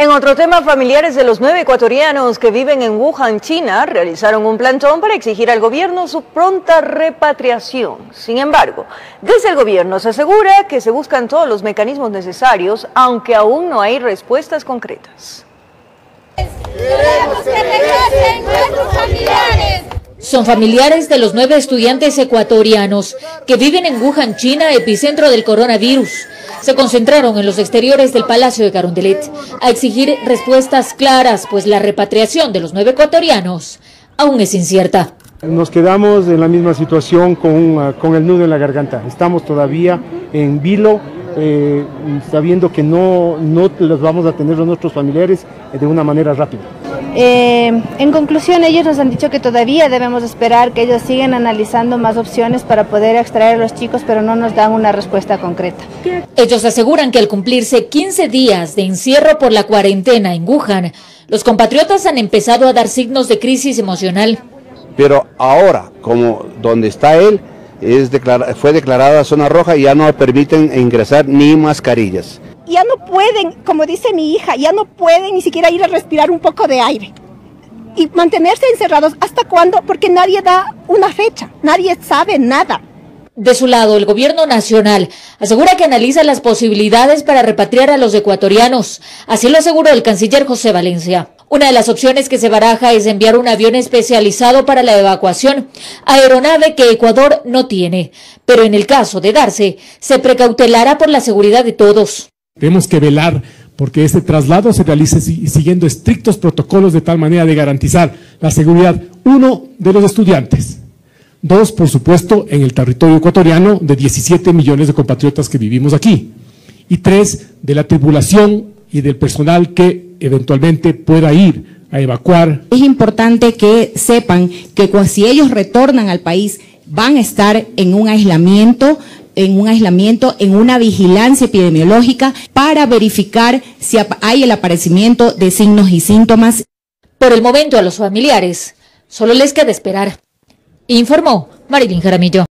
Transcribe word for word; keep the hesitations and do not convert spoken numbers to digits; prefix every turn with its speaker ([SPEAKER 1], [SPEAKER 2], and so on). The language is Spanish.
[SPEAKER 1] En otro tema, familiares de los nueve ecuatorianos que viven en Wuhan, China, realizaron un plantón para exigir al gobierno su pronta repatriación. Sin embargo, desde el gobierno se asegura que se buscan todos los mecanismos necesarios, aunque aún no hay respuestas concretas.
[SPEAKER 2] ¡Queremos que regresen nuestros familiares!
[SPEAKER 3] Son familiares de los nueve estudiantes ecuatorianos que viven en Wuhan, China, epicentro del coronavirus. Se concentraron en los exteriores del Palacio de Carondelet a exigir respuestas claras, pues la repatriación de los nueve ecuatorianos aún es incierta.
[SPEAKER 4] Nos quedamos en la misma situación con, con el nudo en la garganta. Estamos todavía en vilo, eh, sabiendo que no, no los vamos a tener a nuestros familiares de una manera rápida.
[SPEAKER 5] Eh, en conclusión, ellos nos han dicho que todavía debemos esperar, que ellos siguen analizando más opciones para poder extraer a los chicos, pero no nos dan una respuesta concreta.
[SPEAKER 3] Ellos aseguran que al cumplirse quince días de encierro por la cuarentena en Wuhan, los compatriotas han empezado a dar signos de crisis emocional.
[SPEAKER 6] Pero ahora, como donde está él, es declara, fue declarada zona roja y ya no permiten ingresar ni mascarillas.
[SPEAKER 7] Ya no pueden, como dice mi hija, ya no pueden ni siquiera ir a respirar un poco de aire. Y mantenerse encerrados, ¿hasta cuándo? Porque nadie da una fecha, nadie sabe nada.
[SPEAKER 3] De su lado, el gobierno nacional asegura que analiza las posibilidades para repatriar a los ecuatorianos. Así lo aseguró el canciller José Valencia. Una de las opciones que se baraja es enviar un avión especializado para la evacuación, aeronave que Ecuador no tiene. Pero en el caso de darse, se precautelará por la seguridad de todos.
[SPEAKER 8] Tenemos que velar porque este traslado se realice siguiendo estrictos protocolos de tal manera de garantizar la seguridad, uno, de los estudiantes, dos, por supuesto, en el territorio ecuatoriano de diecisiete millones de compatriotas que vivimos aquí, y tres, de la tripulación y del personal que eventualmente pueda ir a evacuar.
[SPEAKER 9] Es importante que sepan que si ellos retornan al país van a estar en un aislamiento, en un aislamiento, en una vigilancia epidemiológica para verificar si hay el aparecimiento de signos y síntomas.
[SPEAKER 3] Por el momento a los familiares solo les queda esperar, informó Marilyn Jaramillo.